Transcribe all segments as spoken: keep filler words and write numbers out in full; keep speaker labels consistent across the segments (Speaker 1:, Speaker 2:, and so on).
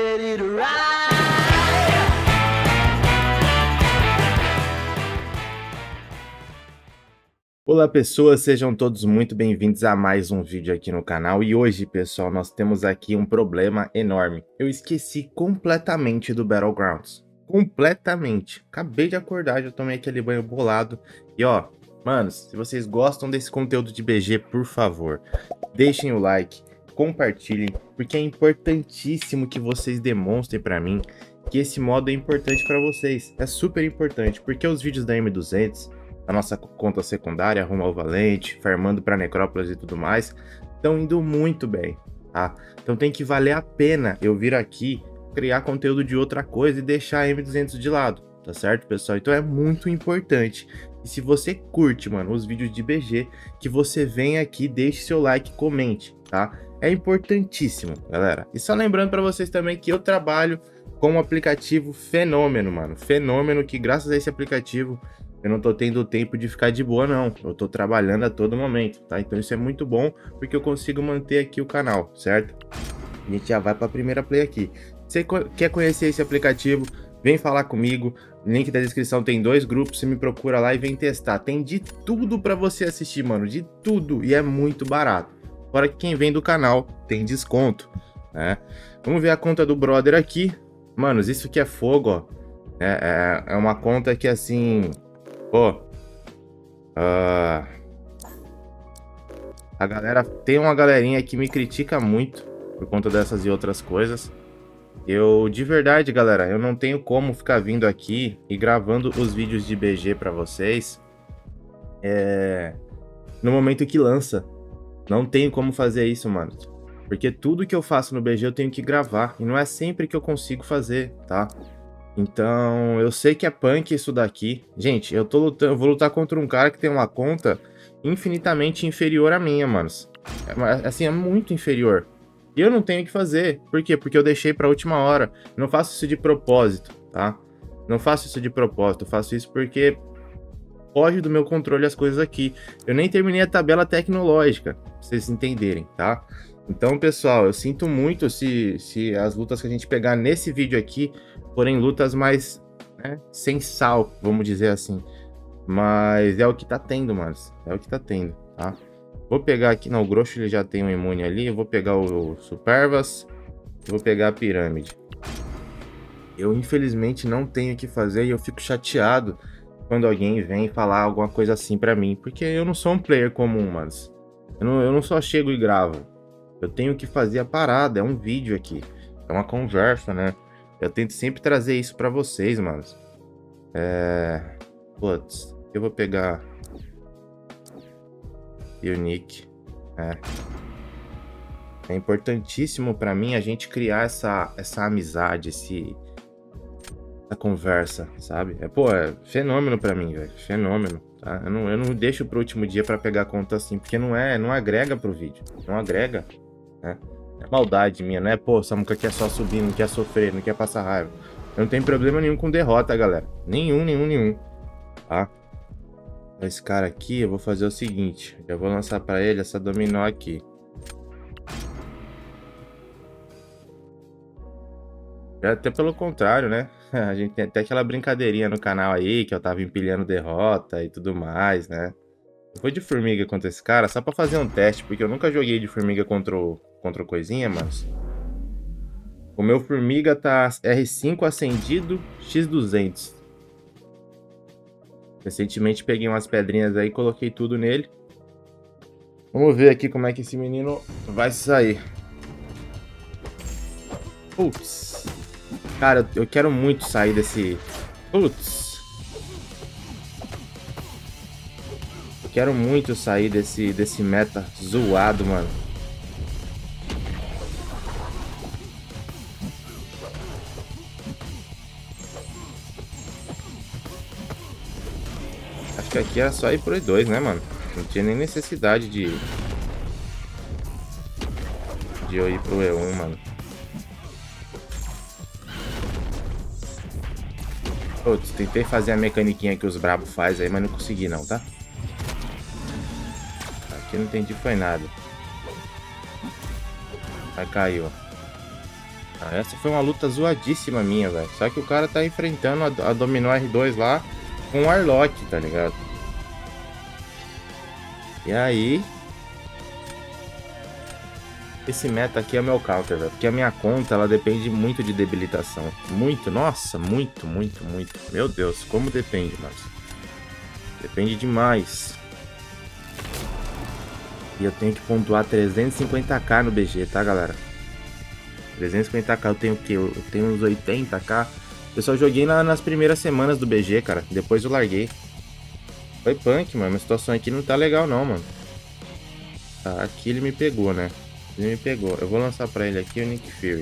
Speaker 1: ready to ride.
Speaker 2: Olá pessoas, sejam todos muito bem-vindos a mais um vídeo aqui no canal. E hoje, pessoal, nós temos aqui um problema enorme. Eu esqueci completamente do Battlegrounds. Completamente. Acabei de acordar, já tomei aquele banho bolado. E ó, manos, se vocês gostam desse conteúdo de B G, por favor, deixem o like, compartilhem, porque é importantíssimo que vocês demonstrem pra mim que esse modo é importante pra vocês. É super importante, porque os vídeos da M duzentos... a nossa conta secundária, rumo ao Valente, farmando para Necrópolis e tudo mais, estão indo muito bem, tá? Então tem que valer a pena eu vir aqui, criar conteúdo de outra coisa e deixar a M duzentos de lado, tá certo, pessoal? Então é muito importante. E se você curte, mano, os vídeos de B G, que você venha aqui, deixe seu like, comente, tá? É importantíssimo, galera. E só lembrando para vocês também que eu trabalho com um aplicativo fenômeno, mano. Fenômeno que graças a esse aplicativo eu não tô tendo tempo de ficar de boa, não. Eu tô trabalhando a todo momento, tá? Então isso é muito bom, porque eu consigo manter aqui o canal, certo? A gente já vai pra primeira play aqui. Se você quer conhecer esse aplicativo, vem falar comigo. Link da descrição, tem dois grupos, você me procura lá e vem testar. Tem de tudo pra você assistir, mano. De tudo. E é muito barato. Fora que quem vem do canal tem desconto, né? Vamos ver a conta do brother aqui. Manos, isso aqui é fogo, ó. É, é, é uma conta que, assim... Pô, uh, a galera, tem uma galerinha que me critica muito por conta dessas e outras coisas. Eu, de verdade, galera, eu não tenho como ficar vindo aqui e gravando os vídeos de B G pra vocês é, no momento que lança. Não tenho como fazer isso, mano. Porque tudo que eu faço no B G eu tenho que gravar. E não é sempre que eu consigo fazer, tá? Então, eu sei que é punk isso daqui. Gente, eu tô lutando, eu vou lutar contra um cara que tem uma conta infinitamente inferior à minha, manos. É, assim, é muito inferior. E eu não tenho o que fazer. Por quê? Porque eu deixei pra última hora. Eu não faço isso de propósito, tá? Não faço isso de propósito. Eu faço isso porque foge do meu controle as coisas aqui. Eu nem terminei a tabela tecnológica, pra vocês entenderem, tá? Então, pessoal, eu sinto muito se, se as lutas que a gente pegar nesse vídeo aqui forem lutas mais, né, sem sal, vamos dizer assim. Mas é o que tá tendo, mano. É o que tá tendo, tá? Vou pegar aqui... Não, o Grosso ele já tem um imune ali. Eu vou pegar o Supervas. Vou pegar a Pirâmide. Eu, infelizmente, não tenho o que fazer e eu fico chateado quando alguém vem falar alguma coisa assim pra mim. Porque eu não sou um player comum, mano. Eu não, eu não só chego e gravo. Eu tenho que fazer a parada, é um vídeo aqui. É uma conversa, né? Eu tento sempre trazer isso pra vocês, mano. É... Putz, eu vou pegar... Unique. É. É importantíssimo pra mim a gente criar essa, essa amizade, esse... essa conversa, sabe? É, pô, é fenômeno pra mim, velho. Fenômeno, tá? Eu não, eu não deixo pro último dia pra pegar conta assim, porque não é, não agrega pro vídeo. Não agrega, né? É maldade minha, né? Pô, Samuca quer só subir, não quer sofrer, não quer passar raiva. Eu não tenho problema nenhum com derrota, galera. Nenhum, nenhum, nenhum. Tá? Esse cara aqui, eu vou fazer o seguinte. Eu vou lançar pra ele essa dominó aqui. Até pelo contrário, né? A gente tem até aquela brincadeirinha no canal aí, que eu tava empilhando derrota e tudo mais, né? Eu fui de formiga contra esse cara só pra fazer um teste, porque eu nunca joguei de formiga contra o, contra o coisinha, mas... O meu formiga tá R cinco acendido, X duzentos. Recentemente peguei umas pedrinhas aí e coloquei tudo nele. Vamos ver aqui como é que esse menino vai sair. Putz. Cara, eu quero muito sair desse... Putz. Eu quero muito sair desse, desse meta zoado, mano. Acho que aqui era só ir pro E dois, né, mano? Não tinha nem necessidade de... De eu ir pro E um, mano. Putz, tentei fazer a mecaniquinha que os brabos faz aí, mas não consegui não, tá? Aqui não entendi foi nada. Aí caiu. Essa foi uma luta zoadíssima minha, velho. Só que o cara tá enfrentando a, a Dominó R dois lá com o Warlock, tá ligado? E aí... Esse meta aqui é meu counter, velho. Porque a minha conta, ela depende muito de debilitação. Muito, nossa, muito, muito, muito. Meu Deus, como depende, mas depende demais. E eu tenho que pontuar trezentos e cinquenta k no B G, tá, galera? trezentos e cinquenta k, eu tenho o quê? Eu tenho uns oitenta k. Eu só joguei na, nas primeiras semanas do B G, cara. Depois eu larguei. Foi punk, mano. A situação aqui não tá legal, não, mano. Tá, aqui ele me pegou, né? Ele me pegou. Eu vou lançar pra ele aqui o Nick Fury.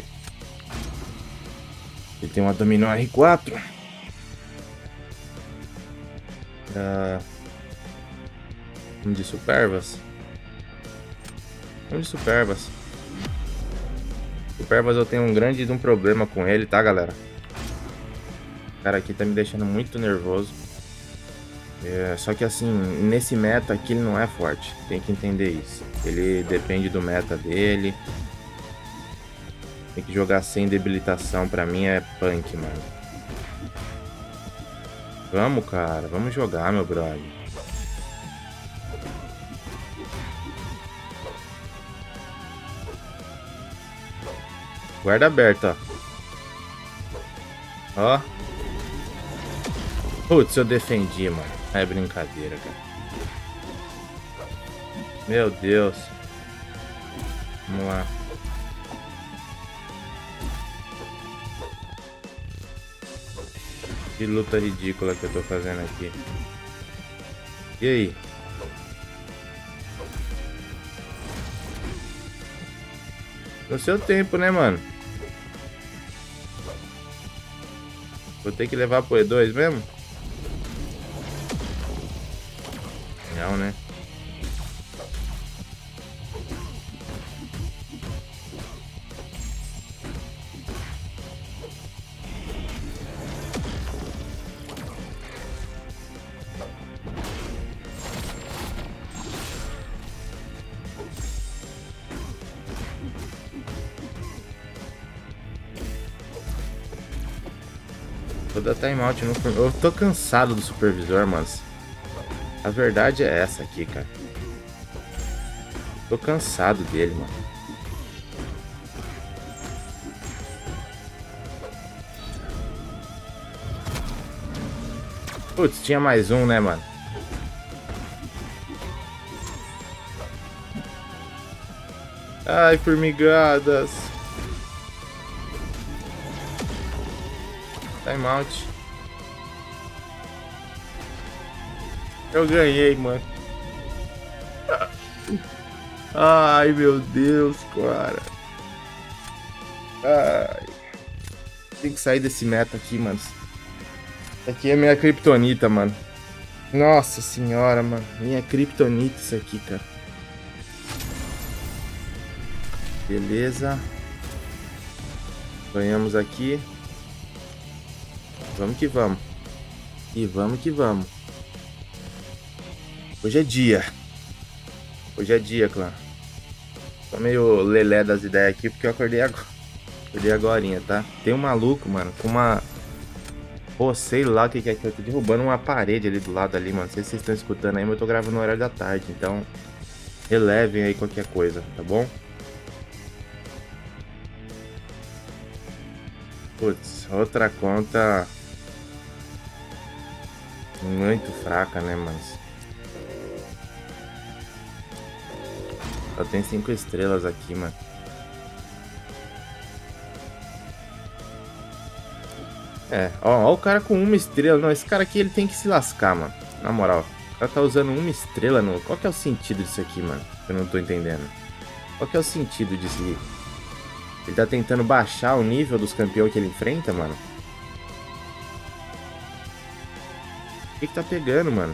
Speaker 2: Ele tem uma Dominó R quatro. Uh, vamos de Superbas. Vamos de Superbas. Superbas eu tenho um grande um problema com ele, tá, galera? O cara aqui tá me deixando muito nervoso. É, só que assim, nesse meta aqui ele não é forte. Tem que entender isso. Ele depende do meta dele. Tem que jogar sem debilitação. Pra mim é punk, mano. Vamos, cara. Vamos jogar, meu brother. Guarda aberta, ó. Ó. Putz, eu defendi, mano. É brincadeira, cara. Meu Deus. Vamos lá. Que luta ridícula que eu tô fazendo aqui. E aí? No seu tempo, né, mano? Vou ter que levar pro E dois mesmo? Não, né? Vou dar timeout no... Eu tô cansado do supervisor, mano. A verdade é essa aqui, cara. Tô cansado dele, mano. Putz, tinha mais um, né, mano? Ai, formigadas. Timeout. Eu ganhei, mano. Ai, meu Deus, cara. Ai. Tem que sair desse meta aqui, mano. Aqui é minha kryptonita, mano. Nossa senhora, mano. Minha kryptonita isso aqui, cara. Beleza. Ganhamos aqui. Vamos que vamos. E vamos que vamos. Hoje é dia. Hoje é dia, clã. Tô meio lelé das ideias aqui porque eu acordei agora. Acordei agorinha, tá? Tem um maluco, mano, com uma... Pô, sei lá o que que é que eu tô derrubando uma parede ali do lado ali, mano. Não sei se vocês estão escutando aí, mas eu tô gravando no horário da tarde. Então, relevem aí qualquer coisa, tá bom? Putz, outra conta... muito fraca, né, mano? Só tem cinco estrelas aqui, mano. É, ó, ó o cara com uma estrela. Não, esse cara aqui, ele tem que se lascar, mano. Na moral. O cara tá usando uma estrela no... Qual que é o sentido disso aqui, mano? Eu não tô entendendo. Qual que é o sentido disso aqui? Ele tá tentando baixar o nível dos campeões que ele enfrenta, mano? O que que tá pegando, mano?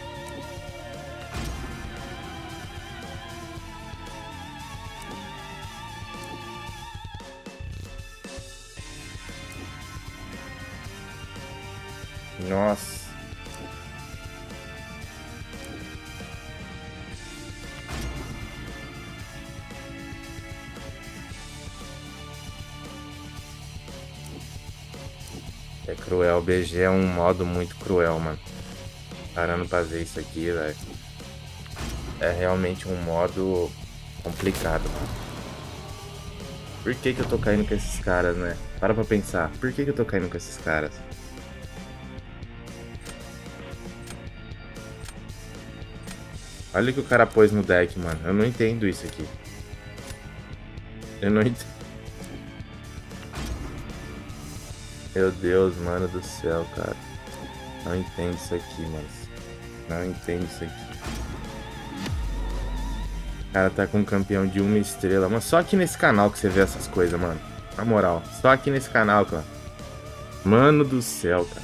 Speaker 2: Nossa. É cruel, o B G é um modo muito cruel, mano. Parando pra ver isso aqui, velho. É realmente um modo complicado, mano. Por que que eu tô caindo com esses caras, né? Para pra pensar. Por que que eu tô caindo com esses caras? Olha o que o cara pôs no deck, mano. Eu não entendo isso aqui. Eu não entendo. Meu Deus, mano do céu, cara. Não entendo isso aqui, mano. Não entendo isso aqui. O cara tá com um campeão de uma estrela. Mas só aqui nesse canal que você vê essas coisas, mano. Na moral. Só aqui nesse canal, cara. Mano do céu, cara.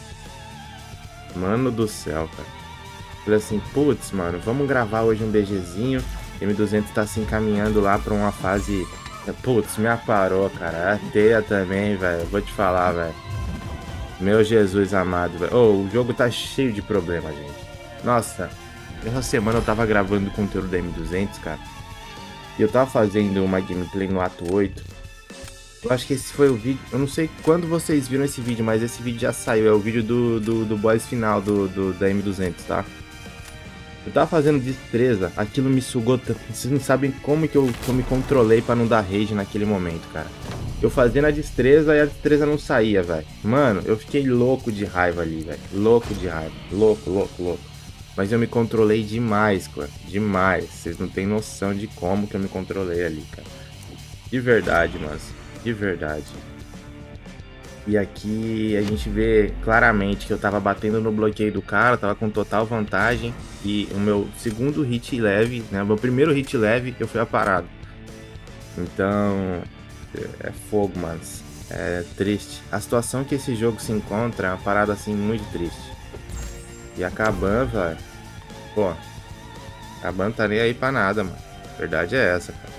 Speaker 2: Mano do céu, cara. Falei assim, putz, mano, vamos gravar hoje um BGzinho. M duzentos tá se encaminhando lá pra uma fase... Putz, me aparou, cara. A teia também, velho. Vou te falar, velho. Meu Jesus amado, velho. Oh, o jogo tá cheio de problema, gente. Nossa, essa semana eu tava gravando conteúdo da M duzentos, cara. E eu tava fazendo uma gameplay no ato oito. Eu acho que esse foi o vídeo... Eu não sei quando vocês viram esse vídeo, mas esse vídeo já saiu. É o vídeo do, do, do boss final do, do, da M duzentos, tá? Eu tava fazendo destreza, aquilo me sugou tanto. Vocês não sabem como que eu, que eu me controlei pra não dar rage naquele momento, cara. Eu fazendo a destreza e a destreza não saía, velho. Mano, eu fiquei louco de raiva ali, velho. Louco de raiva. Louco, louco, louco. Mas eu me controlei demais, cara. Demais. Vocês não têm noção de como que eu me controlei ali, cara. De verdade, mas. De verdade. E aqui a gente vê claramente que eu tava batendo no bloqueio do cara, tava com total vantagem. E o meu segundo hit leve, né? O meu primeiro hit leve, eu fui aparado. Então, é fogo, mano. É triste. A situação que esse jogo se encontra é uma parada assim muito triste. E a Kabam, velho. Pô, a Kabam tá nem aí pra nada, mano. A verdade é essa, cara.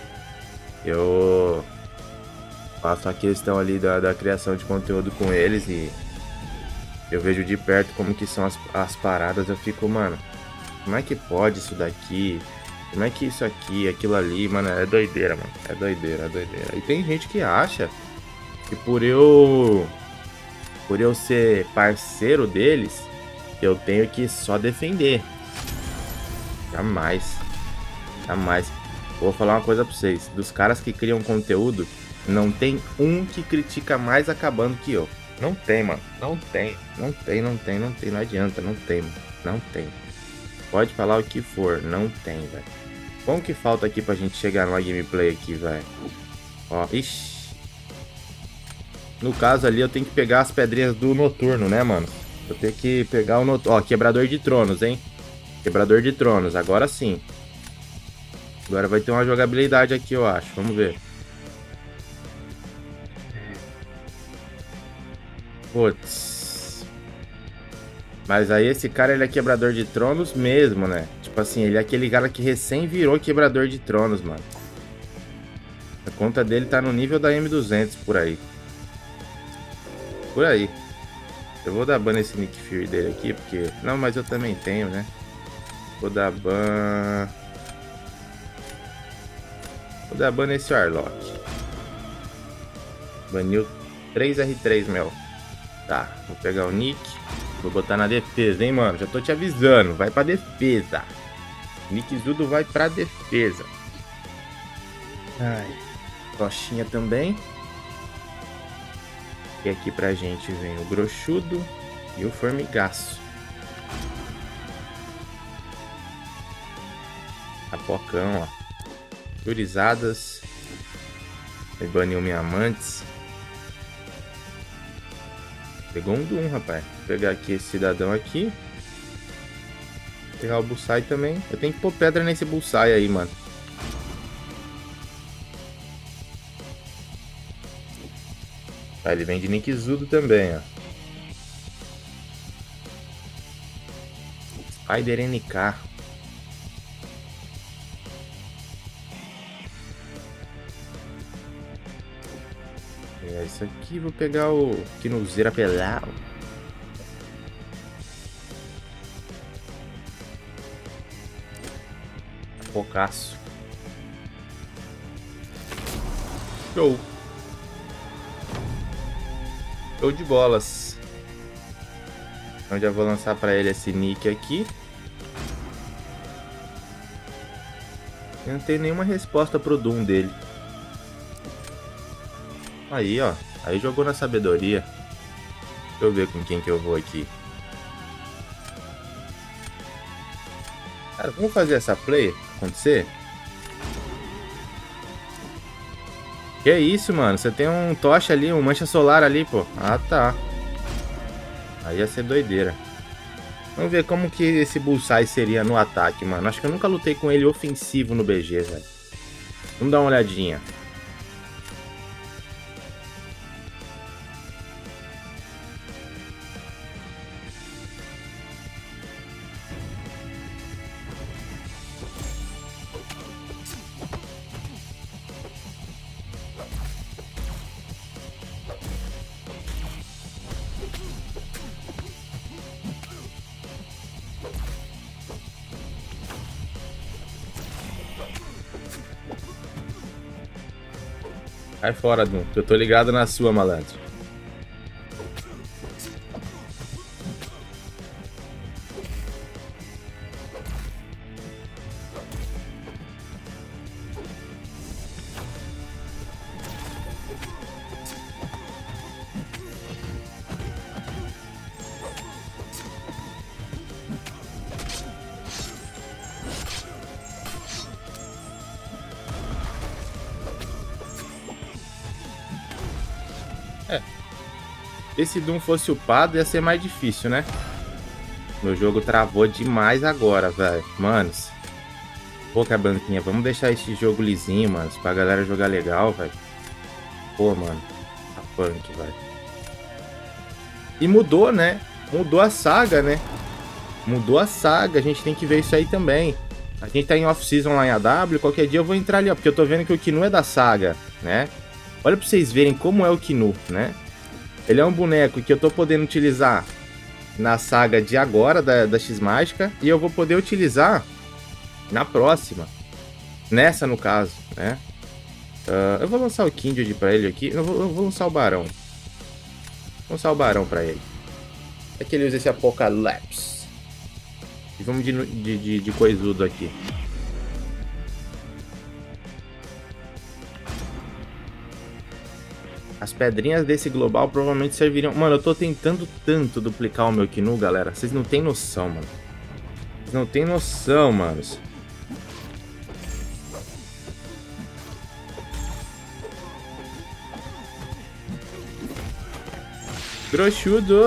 Speaker 2: Eu faço a questão ali da, da criação de conteúdo com eles e eu vejo de perto como que são as, as paradas. Eu fico, mano, como é que pode isso daqui? Como é que isso aqui, aquilo ali, mano, é doideira, mano. É doideira, é doideira. E tem gente que acha que por eu por eu ser parceiro deles, eu tenho que só defender. Jamais. Jamais. Vou falar uma coisa pra vocês. Dos caras que criam conteúdo, não tem um que critica mais acabando que eu. Não tem, mano. Não tem. Não tem, não tem, não tem. Não adianta, não tem, mano. Não tem. Pode falar o que for, não tem, velho. Como que falta aqui pra gente chegar numa gameplay aqui, velho? Ó, ixi. No caso ali eu tenho que pegar as pedrinhas do noturno, né, mano? Eu tenho que pegar o noturno. Ó, quebrador de tronos, hein? Quebrador de tronos, agora sim. Agora vai ter uma jogabilidade aqui, eu acho. Vamos ver. Putz. Mas aí esse cara, ele é quebrador de tronos mesmo, né? Tipo assim, ele é aquele cara que recém virou quebrador de tronos, mano. A conta dele tá no nível da M duzentos, por aí. Por aí. Eu vou dar ban nesse Nick Fury dele aqui, porque... Não, mas eu também tenho, né? Vou dar ban... Vou dar ban nesse Warlock. Baniu três R três, meu. Tá, vou pegar o Nick. Vou botar na defesa, hein, mano. Já tô te avisando. Vai pra defesa. Nick Zudo vai pra defesa. Ai. Tochinha também. E aqui pra gente vem o Grochudo e o Formigaço. Apocão, ó. Furizadas. Me baniu minha amantes. Pegou um Doom, rapaz. Vou pegar aqui esse cidadão aqui. Vou pegar o Bullseye também. Eu tenho que pôr pedra nesse Bullseye aí, mano. Ah, ele vem de Nick Zudo também, ó. Spider N K. É isso aqui, vou pegar o Kinuzeira Pelado. Focaço. Show. Show de bolas. Então já vou lançar pra ele esse nick aqui. Eu não tem nenhuma resposta pro Doom dele. Aí, ó. Aí jogou na sabedoria. Deixa eu ver com quem que eu vou aqui. Cara, vamos fazer essa play acontecer? Que isso, mano? Você tem um tocha ali, um mancha solar ali, pô. Ah, tá. Aí ia ser doideira. Vamos ver como que esse Bullseye seria no ataque, mano. Acho que eu nunca lutei com ele ofensivo no B G, velho. Vamos dar uma olhadinha. Sai fora, Doom, que eu tô ligado na sua, malandro. É. Se esse Doom fosse upado, ia ser mais difícil, né? Meu jogo travou demais agora, velho. Manos. Pô, Cabanquinha, vamos deixar esse jogo lisinho, mano. Pra galera jogar legal, velho. Pô, mano. Tá punk, velho. E mudou, né? Mudou a saga, né? Mudou a saga. A gente tem que ver isso aí também. A gente tá em off-season lá em A W. Qualquer dia eu vou entrar ali, ó. Porque eu tô vendo que o Kinu é da saga, né? Olha pra vocês verem como é o Kinu, né? Ele é um boneco que eu tô podendo utilizar na saga de agora, da, da X-Mágica. E eu vou poder utilizar na próxima. Nessa, no caso, né? Uh, eu vou lançar o Kindred pra ele aqui. Eu vou, eu vou lançar o Barão. Vou lançar o Barão pra ele. É que ele usa esse Apocalipse. E vamos de, de, de, de coisudo aqui. As pedrinhas desse global provavelmente serviriam... Mano, eu tô tentando tanto duplicar o meu Kinu, galera. Vocês não tem noção, mano. Vocês não tem noção, manos. Grochudo!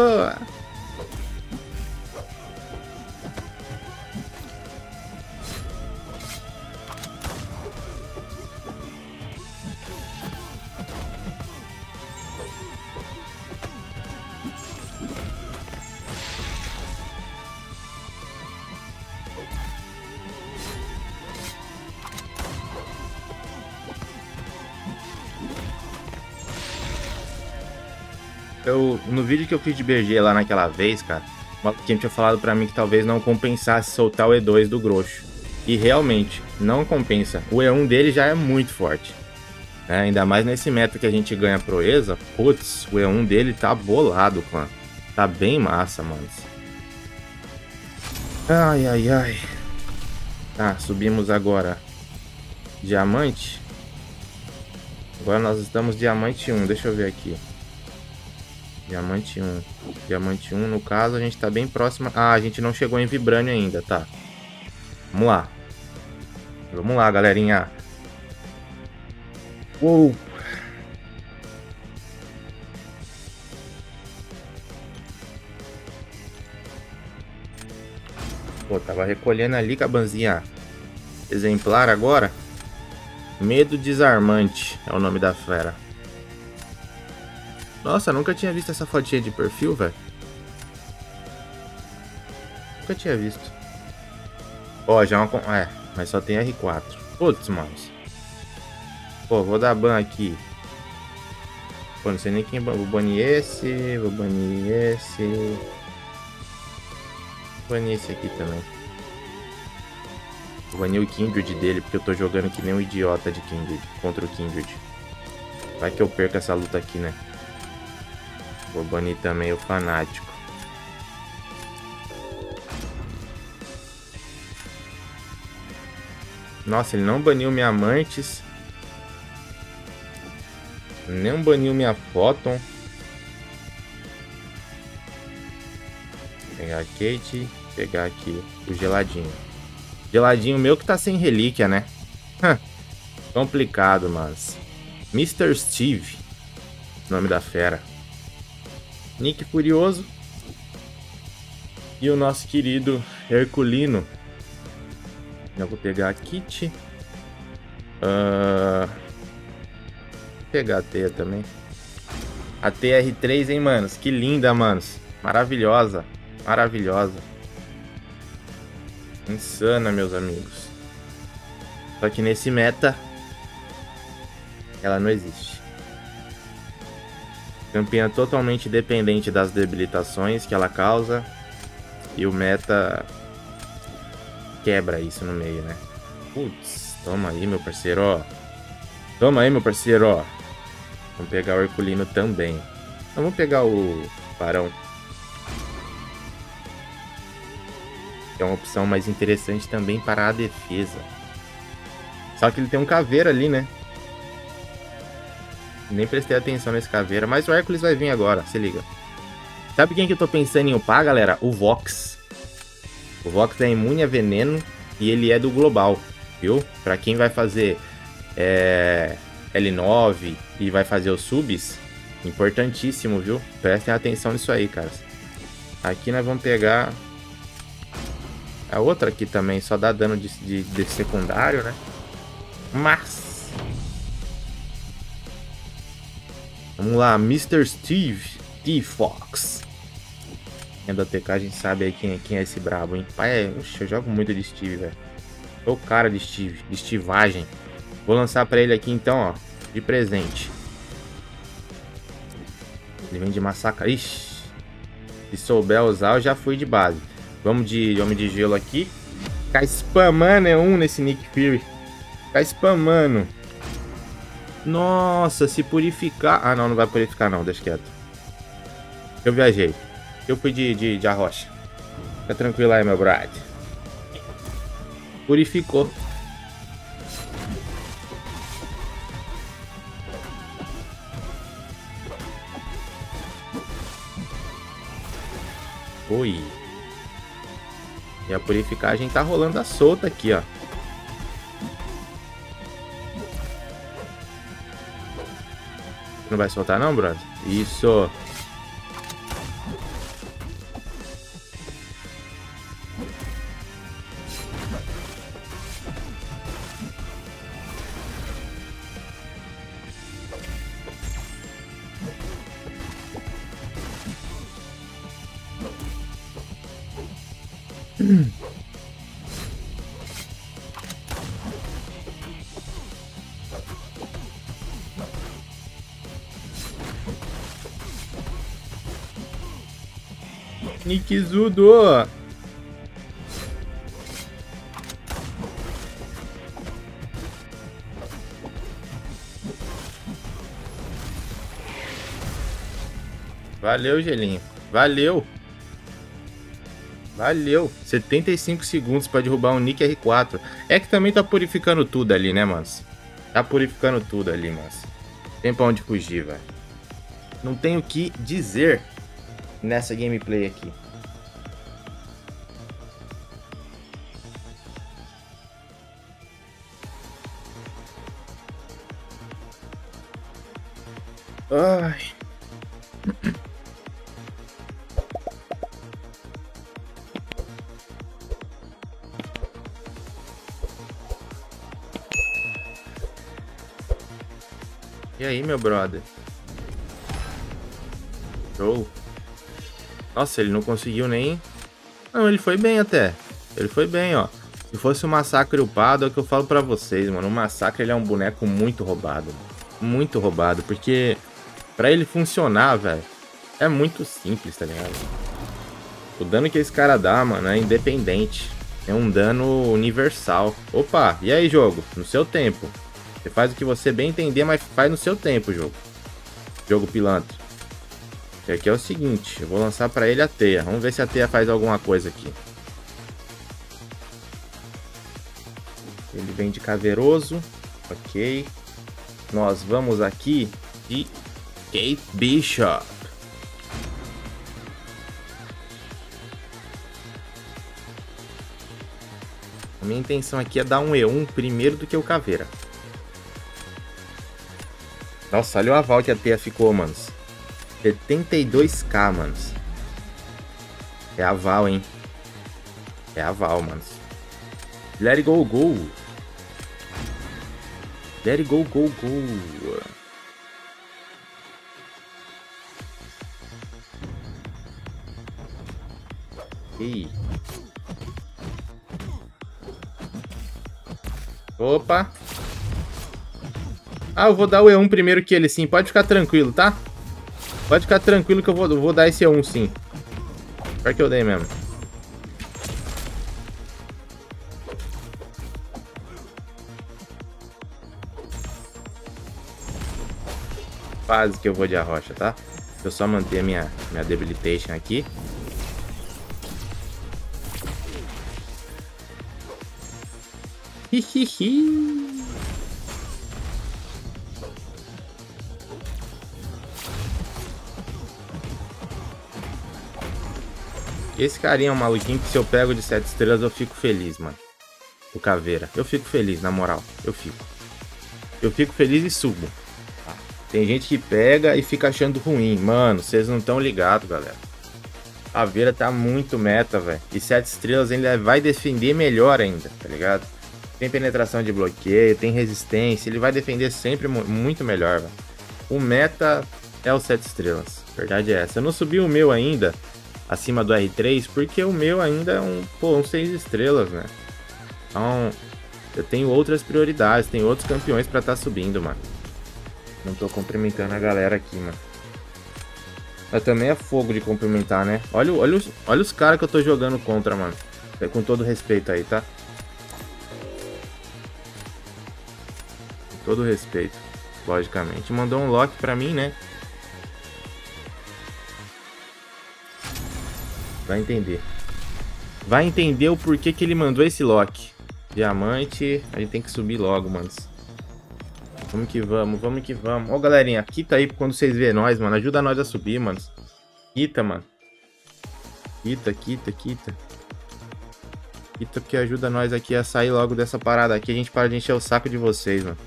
Speaker 2: Eu, no vídeo que eu fiz de B G lá naquela vez, cara, quem tinha falado pra mim que talvez não compensasse soltar o E dois do Groxo. E realmente, não compensa. O E um dele já é muito forte. É, ainda mais nesse meta que a gente ganha proeza. Putz, o E um dele tá bolado, clã. Tá bem massa, mano. Ai, ai, ai. Tá, subimos agora. Diamante. Agora nós estamos diamante um. Deixa eu ver aqui. Diamante um. Diamante um, no caso, a gente tá bem próximo. Ah, a gente não chegou em Vibranium ainda, tá. Vamos lá. Vamos lá, galerinha. Uou. Pô, tava recolhendo ali, cabanzinha. Exemplar agora. Medo desarmante é o nome da fera. Nossa, nunca tinha visto essa fotinha de perfil, velho. Nunca tinha visto. Ó, já é uma... É, mas só tem R quatro. Putz, manos. Pô, vou dar ban aqui. Pô, não sei nem quem... Vou banir esse, vou banir esse. Vou banir esse aqui também. Vou banir o Kindred dele, porque eu tô jogando que nem um idiota de Kindred. Contra o Kindred. Vai que eu perco essa luta aqui, né? Vou banir também o Fanático. Nossa, ele não baniu minha Mantis. Nem baniu minha Photon. Pegar a Kate. Pegar aqui o geladinho. Geladinho meu que tá sem relíquia, né? Complicado, mas... mister Steve. Nome da fera. Nick Furioso. E o nosso querido Herculino. Eu vou pegar a Kit. Uh... Vou pegar a Teia também. A T R três, hein, manos? Que linda, manos. Maravilhosa. Maravilhosa. Insana, meus amigos. Só que nesse meta... ela não existe. Campeã totalmente dependente das debilitações que ela causa. E o meta... quebra isso no meio, né? Putz, toma aí, meu parceiro, ó. Toma aí, meu parceiro, ó. Vamos pegar o Herculino também. Então, vamos pegar o Barão. Que é uma opção mais interessante também para a defesa. Só que ele tem um caveira ali, né? Nem prestei atenção nesse caveira. Mas o Hércules vai vir agora, se liga. Sabe quem que eu tô pensando em upar, galera? O Vox. O Vox é imune a veneno e ele é do global, viu? Pra quem vai fazer é, L nove e vai fazer os subs, importantíssimo, viu? Prestem atenção nisso aí, caras. Aqui nós vamos pegar... a outra aqui também só dá dano de, de, de secundário, né? Mas... vamos lá, mister Steve T-Fox. Quem é da T K a gente sabe aí quem, quem é esse brabo, hein? Pai, é... Oxe, eu jogo muito de Steve, velho. Sou o cara de Steve, de estivagem. Vou lançar pra ele aqui então, ó, de presente. Ele vem de massacre. Ixi. Se souber usar, eu já fui de base. Vamos de Homem de Gelo aqui. Ficar spamando é um nesse Nick Fury. Ficar spamando. Nossa, se purificar... ah, não, não vai purificar não, deixa quieto. Eu viajei. Eu fui de, de, de arrocha. Fica tranquilo aí, meu brad. Purificou. Oi. E a purificagem tá rolando a solta aqui, ó. Não vai soltar não, brother? Isso. Hum. Nikizudo. Valeu, gelinho. Valeu. Valeu. setenta e cinco segundos pra derrubar um Nick R quatro. É que também tá purificando tudo ali, né, mans? Tá purificando tudo ali, mans. Tem pra onde fugir, velho. Não tenho o que dizer nessa gameplay aqui. Ai. E aí, meu brother? Show. Nossa, ele não conseguiu nem... não, ele foi bem até. Ele foi bem, ó. Se fosse o Massacre upado, é o que eu falo pra vocês, mano. O Massacre, ele é um boneco muito roubado, mano. Muito roubado, porque... pra ele funcionar, velho, é muito simples, tá ligado? O dano que esse cara dá, mano, é independente. É um dano universal. Opa, e aí, jogo? No seu tempo. Você faz o que você bem entender, mas faz no seu tempo, jogo. Jogo pilantra. E aqui é o seguinte, eu vou lançar pra ele a teia. Vamos ver se a teia faz alguma coisa aqui. Ele vem de Caveiroso. Ok. Nós vamos aqui de Kate Bishop. A minha intenção aqui é dar um E um primeiro do que o Caveira. Nossa, olha o aval que a Tea ficou, manos. setenta e dois k, manos. É aval, hein? É aval, manos. Let it go, go. Let it go, go, go. Ei. Opa. Ah, eu vou dar o E um primeiro que ele, sim. Pode ficar tranquilo, tá? Pode ficar tranquilo que eu vou, eu vou dar esse E um, sim. Pior que eu dei mesmo. Quase que eu vou de arrocha, tá? Deixa eu só manter a minha, minha debilitation aqui. Hihihi. Esse carinha é um maluquinho que se eu pego de sete estrelas eu fico feliz, mano. O Caveira. Eu fico feliz, na moral. Eu fico. Eu fico feliz e subo. Tem gente que pega e fica achando ruim. Mano, vocês não estão ligados, galera. Caveira tá muito meta, velho. E sete estrelas ainda vai defender melhor ainda, tá ligado? Tem penetração de bloqueio, tem resistência. Ele vai defender sempre muito melhor, velho. O meta é o sete estrelas. Verdade é essa. Eu não subi o meu ainda acima do R três, porque o meu ainda é um, pô, um seis estrelas, né? Então, eu tenho outras prioridades, tenho outros campeões pra estar tá subindo, mano. Não tô cumprimentando a galera aqui, mano. Mas também é fogo de cumprimentar, né? Olha, olha os, olha os caras que eu tô jogando contra, mano. Com todo respeito aí, tá? Com todo respeito, logicamente. Mandou um lock pra mim, né? Vai entender. Vai entender o porquê que ele mandou esse lock. Diamante. A gente tem que subir logo, manos. Vamos que vamos, vamos que vamos. Ó, galerinha, quita aí quando vocês verem nós, mano. Ajuda nós a subir, mano. Quita, mano. Quita, quita, quita. Quita porque ajuda nós aqui a sair logo dessa parada aqui. A gente para de encher o saco de vocês, mano.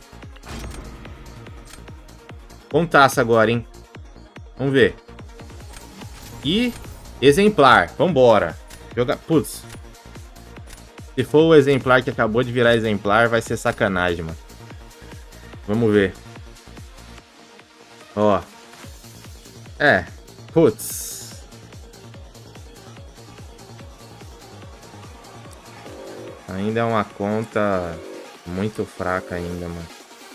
Speaker 2: Com taça agora, hein. Vamos ver. E... exemplar, vambora. Joga... Putz. Se for o exemplar que acabou de virar exemplar, vai ser sacanagem, mano. Vamos ver. Ó. É. Putz. Ainda é uma conta muito fraca ainda, mano.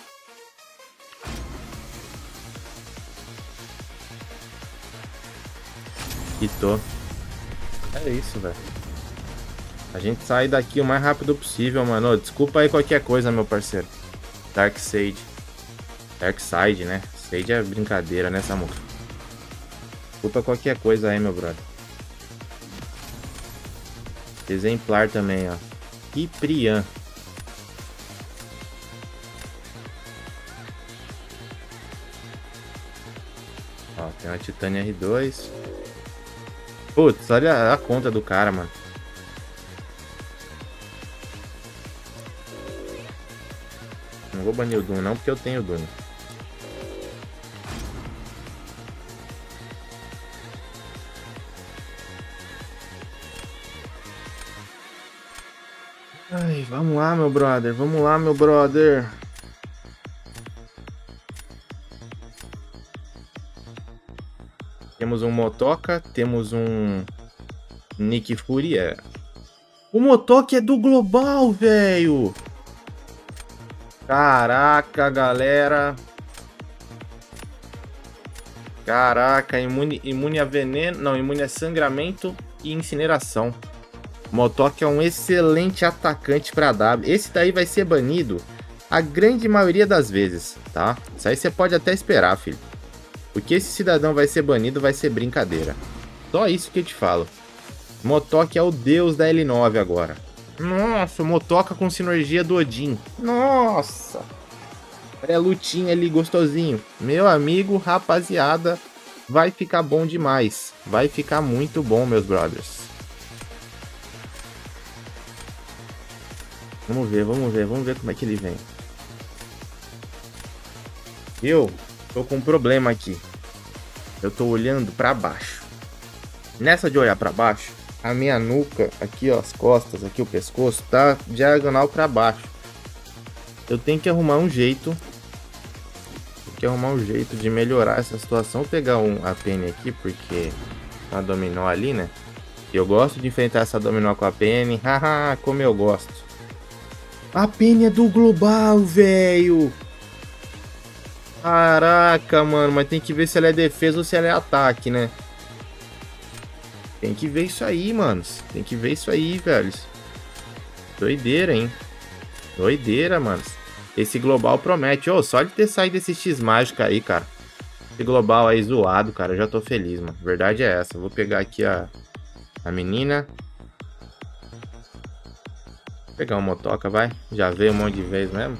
Speaker 2: Quitou. É isso, velho. A gente sai daqui o mais rápido possível, mano. Ô, desculpa aí qualquer coisa, meu parceiro. Darkseid. Darkseid, né? Sage é brincadeira, né, Samu? Desculpa qualquer coisa aí, meu brother. Exemplar também, ó. Ciprian. Ó, tem uma Titânia R dois. Putz, olha a conta do cara, mano. Não vou banir o Doom não, porque eu tenho o Doom. Ai, vamos lá, meu brother. Vamos lá, meu brother. Temos um Motoca, temos um Nick Furia. O Motoca é do Global, velho. Caraca, galera. Caraca, imune, imune a veneno. Não, imune a sangramento e incineração. Motoca é um excelente atacante para W. Esse daí vai ser banido a grande maioria das vezes, tá? Isso aí você pode até esperar, filho. Porque esse cidadão vai ser banido, vai ser brincadeira. Só isso que eu te falo. Motoca é o deus da L nove agora. Nossa, motoca com sinergia do Odin. Nossa. Olha a lutinha ali, gostosinho. Meu amigo, rapaziada, vai ficar bom demais. Vai ficar muito bom, meus brothers. Vamos ver, vamos ver, vamos ver como é que ele vem. Eu tô com um problema aqui. Eu tô olhando pra baixo. Nessa de olhar pra baixo, a minha nuca, aqui ó, as costas, aqui o pescoço, tá diagonal pra baixo. Eu tenho que arrumar um jeito. Tenho que arrumar um jeito de melhorar essa situação. Vou pegar um, a Penny aqui, porque a dominó ali, né? Eu gosto de enfrentar essa dominó com a Penny. Haha, como eu gosto. A Penny é do global, velho. Caraca, mano, mas tem que ver se ela é defesa ou se ela é ataque, né? Tem que ver isso aí, manos. Tem que ver isso aí, velho. Doideira, hein? Doideira, manos. Esse global promete. Ô, oh, só de ter saído desse X mágico aí, cara. Esse global aí zoado, cara. Eu já tô feliz, mano. Verdade é essa. Vou pegar aqui a, a menina. Vou pegar uma motoca, vai. Já veio um monte de vez mesmo.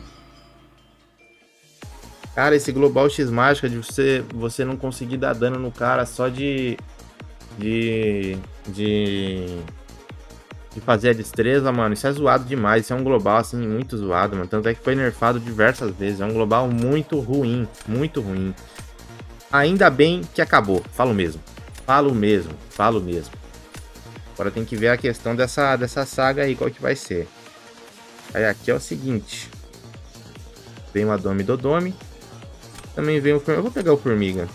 Speaker 2: Cara, esse global X mágica de você, você não conseguir dar dano no cara só de... De... De... De fazer a destreza, mano. Isso é zoado demais. Isso é um global, assim, muito zoado, mano. Tanto é que foi nerfado diversas vezes. É um global muito ruim. Muito ruim. Ainda bem que acabou. Falo mesmo. Falo mesmo. Falo mesmo. Agora tem que ver a questão dessa, dessa saga aí. Qual que vai ser. Aí aqui é o seguinte. Vem o Adome Dodome. Também vem o... Eu vou pegar o Formiga.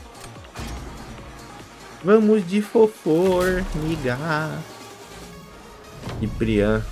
Speaker 2: Vamos de Foformiga. Ciprian.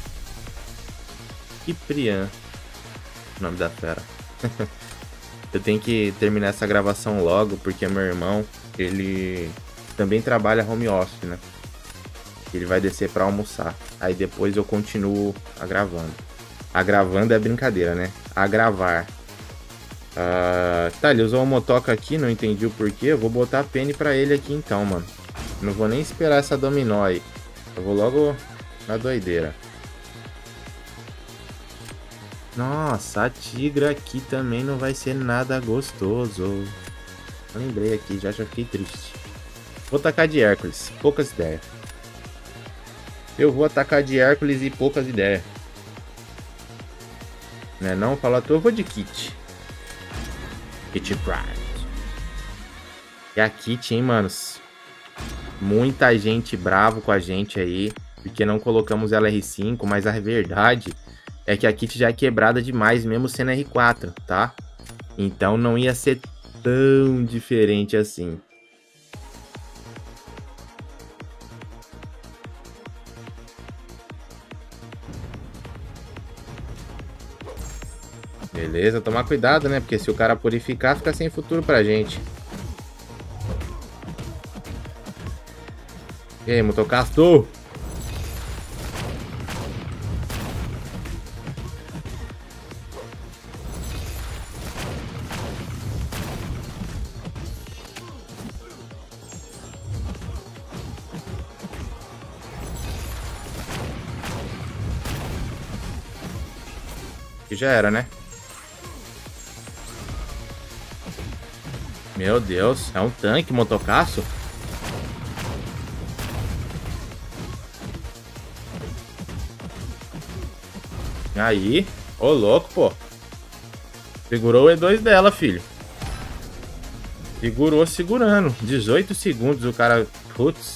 Speaker 2: Ciprian. O nome da fera. Eu tenho que terminar essa gravação logo, porque meu irmão, ele também trabalha home office, né? Ele vai descer pra almoçar. Aí depois eu continuo a gravando. A gravando é brincadeira, né? A gravar. Uh, tá, ele usou uma motoca aqui, não entendi o porquê. Eu vou botar a Penny pra ele aqui então, mano. Não vou nem esperar essa dominó aí. Eu vou logo na doideira. Nossa, a tigra aqui também não vai ser nada gostoso. Lembrei aqui, já já fiquei triste. Vou atacar de Hércules, poucas ideias. Eu vou atacar de Hércules e poucas ideias. Né não? Fala tu, eu vou de Kit. Kit Pride. E a Kit, hein, manos? Muita gente bravo com a gente aí, porque não colocamos ela R cinco, mas a verdade é que a Kit já é quebrada demais, mesmo sendo R quatro, tá? Então não ia ser tão diferente assim. Beleza, tomar cuidado, né? Porque se o cara purificar, fica sem futuro pra gente. E aí, Motocasto? Que já era, né? Meu Deus, é um tanque, motocaço? Aí, ô louco, pô. Segurou o E dois dela, filho. Segurou segurando. dezoito segundos o cara... Putz.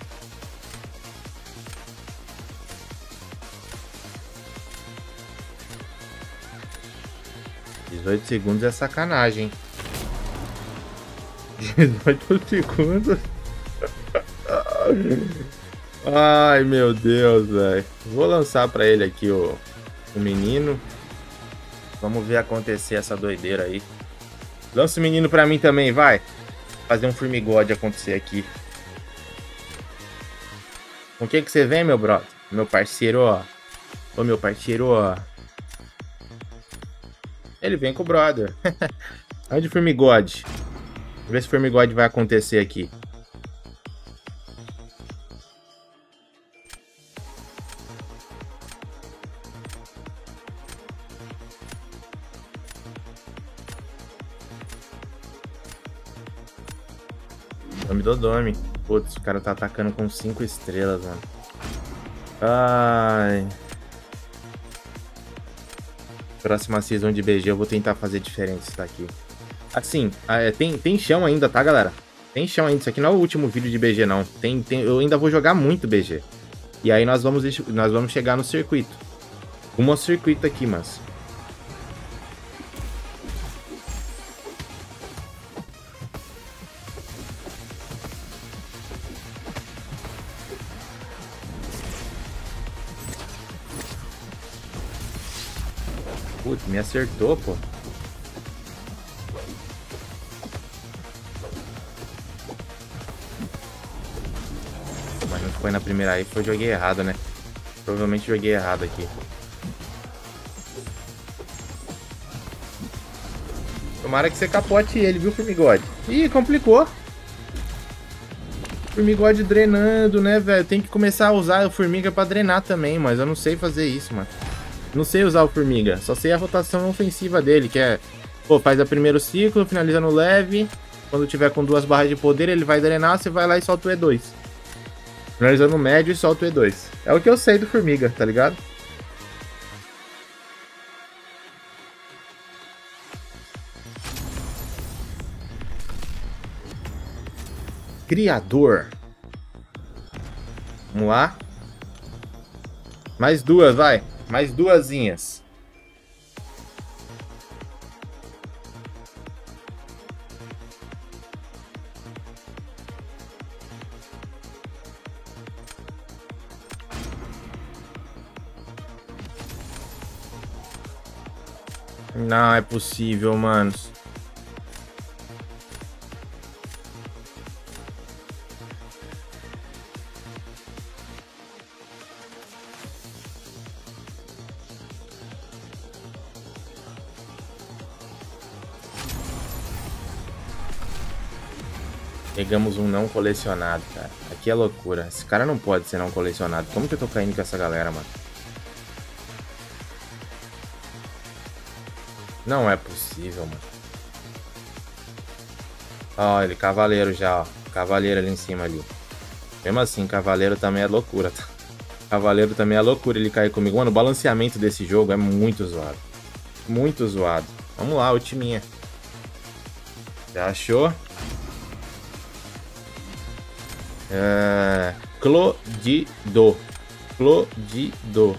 Speaker 2: dezoito segundos é sacanagem, hein? dezoito segundos. Ai, meu Deus, velho. Vou lançar pra ele aqui o, o menino. Vamos ver acontecer essa doideira aí. Lança o menino pra mim também, vai. Fazer um Firmigode acontecer aqui. Com o que que você vem, meu brother? Meu parceiro, ó. Ô, meu parceiro, ó. Ele vem com o brother. Onde o Firmigode? Vamos ver se o Firmigode vai acontecer aqui. Amidodome. Putz, o cara tá atacando com cinco estrelas, mano. Ai. Próxima season de B G eu vou tentar fazer diferente isso daqui. Assim, tem, tem chão ainda, tá, galera? Tem chão ainda. Isso aqui não é o último vídeo de B G, não. Tem, tem, eu ainda vou jogar muito B G. E aí nós vamos, nós vamos chegar no circuito. Rumo ao circuito aqui, mas... Putz, me acertou, pô. Mas não foi na primeira aí, foi joguei errado, né? Provavelmente joguei errado aqui. Tomara que você capote ele, viu, Formigode? Ih, complicou. Formigode drenando, né, velho? Tem que começar a usar o Formiga pra drenar também, mas eu não sei fazer isso, mano. Não sei usar o Formiga, só sei a rotação ofensiva dele, que é... Pô, faz o primeiro ciclo, finaliza no leve. Quando tiver com duas barras de poder, ele vai drenar, você vai lá e solta o E dois. Finaliza no médio e solta o E dois. É o que eu sei do Formiga, tá ligado? Criador. Vamos lá. Mais duas, vai. Mais duasinhas. Não é possível, mano. Pegamos um não colecionado, cara. Aqui é loucura. Esse cara não pode ser não colecionado. Como que eu tô caindo com essa galera, mano? Não é possível, mano. Ó, ele cavaleiro já, ó. Cavaleiro ali em cima ali. Mesmo assim, cavaleiro também é loucura, tá? Cavaleiro também é loucura ele cair comigo. Mano, o balanceamento desse jogo é muito zoado. Muito zoado. Vamos lá, ultiminha. Já achou? É... Clodido. Clodido.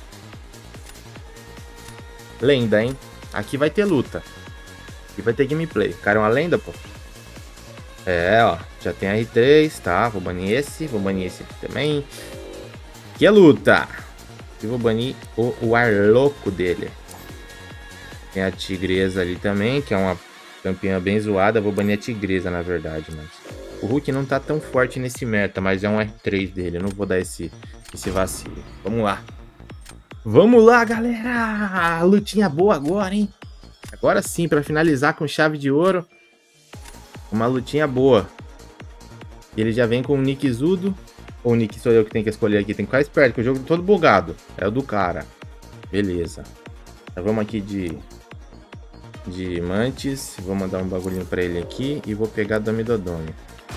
Speaker 2: Lenda, hein? Aqui vai ter luta. Aqui vai ter gameplay. O cara é uma lenda, pô. É, ó. Já tem R três, tá? Vou banir esse. Vou banir esse aqui também. Aqui é luta. E vou banir o, o ar louco dele. Tem a tigresa ali também, que é uma campeã bem zoada. Vou banir a tigresa, na verdade, mas... O Hulk não tá tão forte nesse meta, mas é um R três dele. Eu não vou dar esse, esse vacilo. Vamos lá. Vamos lá, galera! Lutinha boa agora, hein? Agora sim, pra finalizar com chave de ouro. Uma lutinha boa. Ele já vem com o Nick Zudo. Ou o Nick sou eu que tenho que escolher aqui. Tem que ficar esperto, que o jogo é todo bugado. É o do cara. Beleza. Então vamos aqui de... De Mantis. Vou mandar um bagulhinho pra ele aqui. E vou pegar do Amidodome.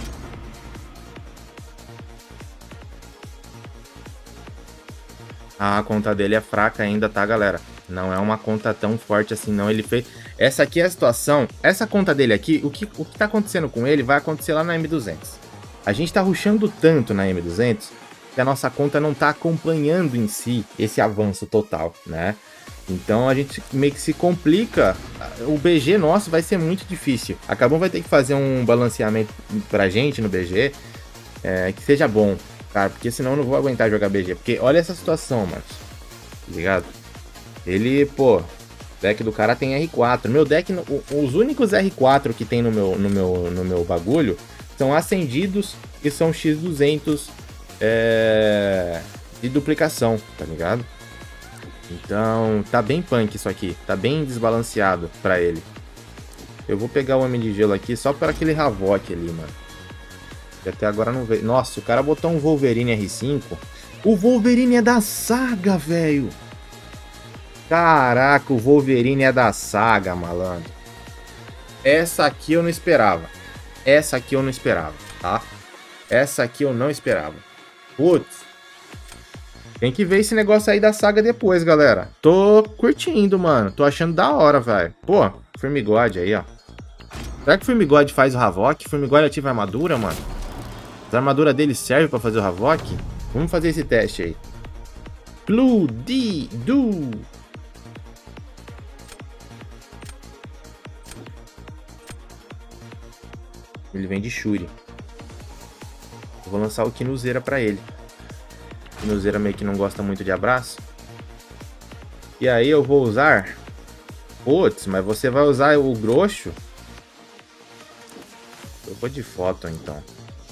Speaker 2: A conta dele é fraca ainda, tá, galera? Não é uma conta tão forte assim, não. Ele fez... Essa aqui é a situação. Essa conta dele aqui, o que, o que tá acontecendo com ele vai acontecer lá na M duzentos. A gente tá rushando tanto na M duzentos que a nossa conta não tá acompanhando em si esse avanço total, né? Então a gente meio que se complica. O B G nosso vai ser muito difícil. A Kabum vai ter que fazer um balanceamento pra gente no B G é, que seja bom. Cara, porque senão eu não vou aguentar jogar B G. Porque olha essa situação, mano. Tá ligado? Ele, pô, o deck do cara tem R quatro. Meu deck, os únicos R quatro que tem no meu, no meu, no meu bagulho são acendidos e são X duzentos é, de duplicação, tá ligado? Então, tá bem punk isso aqui. Tá bem desbalanceado pra ele. Eu vou pegar o Homem de Gelo aqui só para aquele Havok ali, mano. Que até agora não veio. Nossa, o cara botou um Wolverine R cinco. O Wolverine é da saga, velho. Caraca, o Wolverine é da saga, malandro. Essa aqui eu não esperava. Essa aqui eu não esperava. tá? Essa aqui eu não esperava. Putz. Tem que ver esse negócio aí da saga depois, galera. Tô curtindo, mano. Tô achando da hora, velho. Pô, Firmigod aí, ó. Será que o Firmigod faz o Havok? O Firmigod ativa a armadura, mano? A armadura dele serve pra fazer o Havok? Vamos fazer esse teste aí. Blue D Do. Ele vem de Shuri. Eu vou lançar o Kinuzeira pra ele. O Kinuzeira meio que não gosta muito de abraço. E aí eu vou usar... Putz, mas você vai usar o Groxo? Eu vou de foto, então.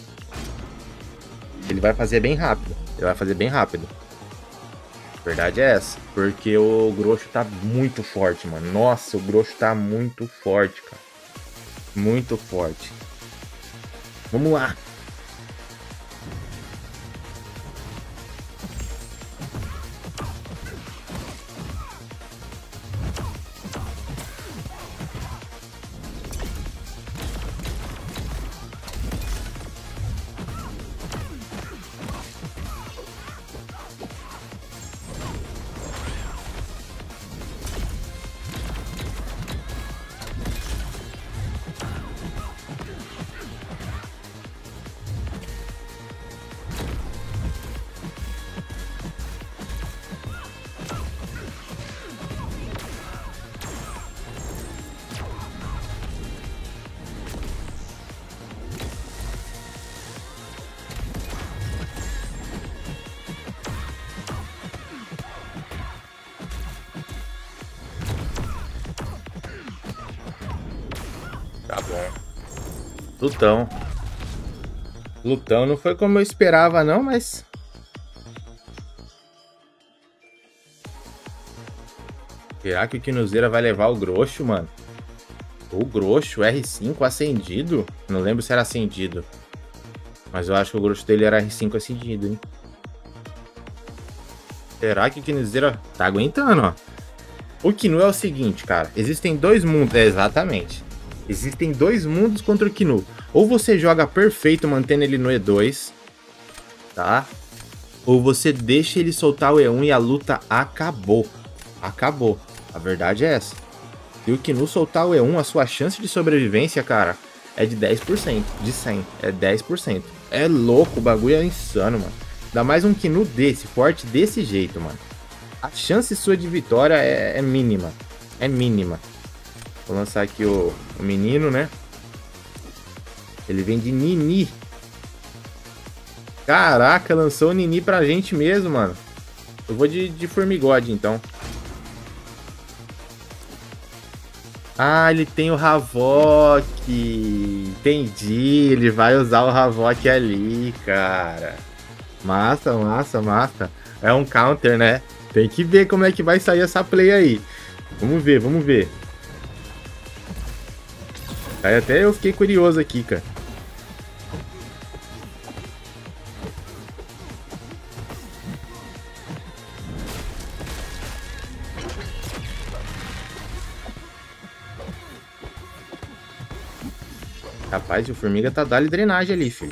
Speaker 2: Ele vai fazer bem rápido. Ele vai fazer bem rápido. A verdade é essa. Porque o Groxo tá muito forte, mano. Nossa, o Groxo tá muito forte, cara. Muito forte. Vamos lá. Tá bom. Lutão. Lutão não foi como eu esperava, não, mas... Será que o Kinuzeira vai levar o Groxo, mano? O Groxo, R cinco acendido? Não lembro se era acendido. Mas eu acho que o Groxo dele era R cinco acendido, hein? Será que o Kinuzeira tá aguentando, ó? O Kinu é o seguinte, cara. Existem dois mundos. É, exatamente. Existem dois mundos contra o Kinu. Ou você joga perfeito mantendo ele no E dois, tá? Ou você deixa ele soltar o E um e a luta acabou. Acabou. A verdade é essa. Se o Kinu soltar o E um, a sua chance de sobrevivência, cara, é de dez por cento. De cem. É dez por cento. É louco, o bagulho é insano, mano. Ainda mais um Kinu desse, forte desse jeito, mano. A chance sua de vitória é, é mínima. É mínima. Vou lançar aqui o, o menino, né? Ele vem de Nini. Caraca, lançou o Nini pra gente mesmo, mano. Eu vou de, de Firmigod, então. Ah, ele tem o Havok. Entendi. Ele vai usar o Havok ali, cara. Massa, massa, massa. É um counter, né? Tem que ver como é que vai sair essa play aí. Vamos ver, vamos ver. Aí até eu fiquei curioso aqui, cara. Rapaz, o Formiga tá dando drenagem ali, filho.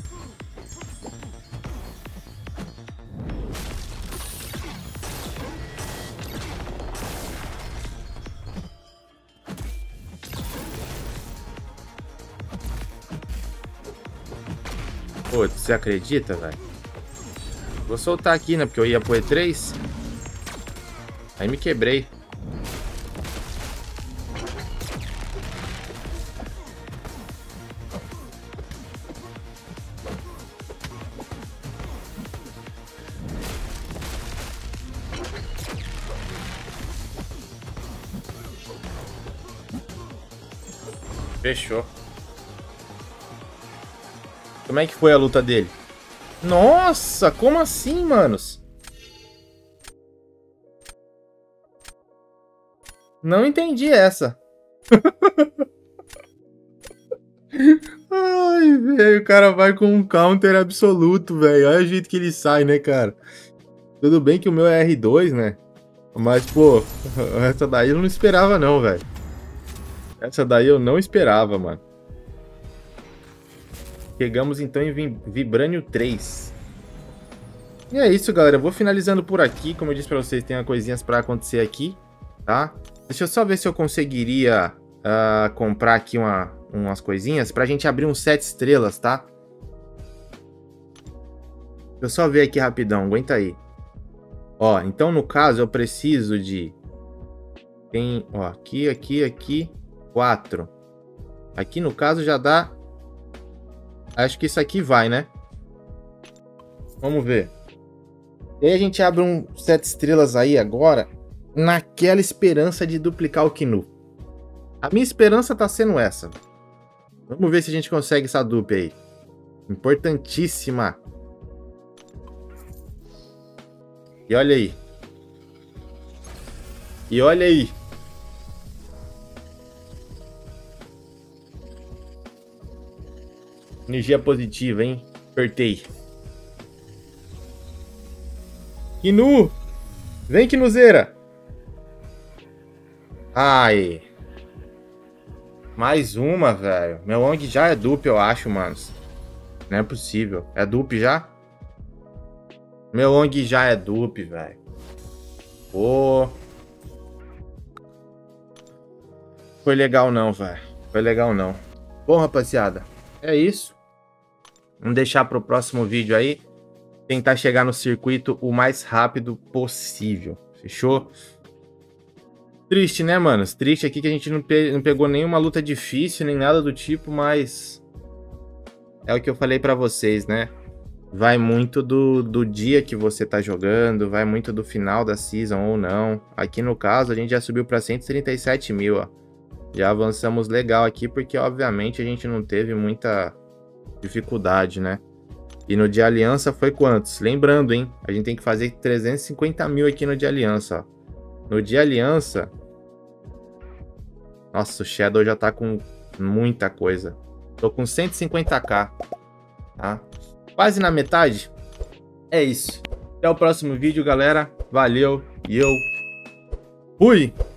Speaker 2: Pô, você acredita, velho? Vou soltar aqui, né? Porque eu ia pro E três. Aí me quebrei. Fechou. Como é que foi a luta dele? Nossa, como assim, manos? Não entendi essa. Ai, velho, o cara vai com um counter absoluto, velho. Olha o jeito que ele sai, né, cara? Tudo bem que o meu é R dois, né? Mas, pô, essa daí eu não esperava não, velho. Essa daí eu não esperava, mano. Chegamos então em Vibranium três. E é isso, galera. Eu vou finalizando por aqui. Como eu disse pra vocês, tem coisinhas pra acontecer aqui, tá? Deixa eu só ver se eu conseguiria uh, comprar aqui uma, umas coisinhas pra gente abrir uns sete estrelas, tá? Deixa eu só ver aqui rapidão. Aguenta aí. Ó, então no caso eu preciso de... Tem, ó, aqui, aqui, aqui, quatro. Aqui no caso já dá... Acho que isso aqui vai, né? Vamos ver. E aí a gente abre um sete estrelas aí agora, naquela esperança de duplicar o Knu. A minha esperança tá sendo essa. Vamos ver se a gente consegue essa dupla aí. Importantíssima. E olha aí. E olha aí. Energia positiva, hein? Apertei. Knu! Vem, Knuzeira! Ai. Mais uma, velho. Meu Ong já é dupe, eu acho, manos. Não é possível. É dupe já? Meu Ong já é dupe, velho. Pô. Foi legal não, velho. Foi legal não. Bom, rapaziada. É isso. Vamos deixar para o próximo vídeo aí. Tentar chegar no circuito o mais rápido possível. Fechou? Triste, né, manos? Triste aqui que a gente não, pe não pegou nenhuma luta difícil, nem nada do tipo, mas... É o que eu falei para vocês, né? Vai muito do, do dia que você tá jogando, vai muito do final da season ou não. Aqui no caso, a gente já subiu para cento e trinta e sete mil, ó. Já avançamos legal aqui, porque obviamente a gente não teve muita dificuldade, né? E no de aliança foi quantos? Lembrando, hein? A gente tem que fazer trezentos e cinquenta mil aqui no de aliança, ó. No de aliança... Nossa, o Shadow já tá com muita coisa. Tô com cento e cinquenta k, tá? Quase na metade. É isso. Até o próximo vídeo, galera. Valeu e eu fui!